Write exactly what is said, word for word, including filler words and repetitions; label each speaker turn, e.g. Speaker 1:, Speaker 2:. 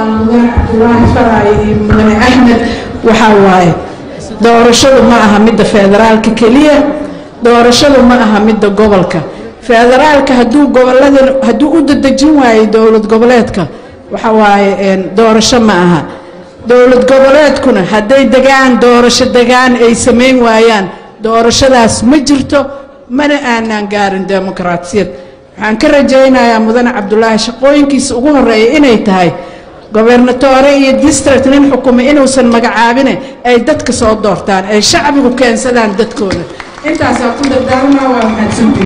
Speaker 1: مدن عبد الله فراي مدن أحمد وحواي doorashadu ma aha mid federaalka kaliya doorashadu ma aha mid gobolka federaalka haduu gobolada haduu u dadajin waayo dawlad goboleedka waxa waaye doorasho ma aha dawlad goboleedkuna haday degaan doorasho degaan ay sameyn waayaan doorashadaas ma jirto mana aanan gaarin dimuqraadiyad waxaan ka rajaynayaa mudan Cabdullaahi shaqooyinkiisa ugu horeeyay inay tahay gobernatore iyo district nin xukumo inuusan magacaabin ay dadka soo doortaan ay shacbigu keensadaan dadkooda intaas ku dardaarmaa waa maxay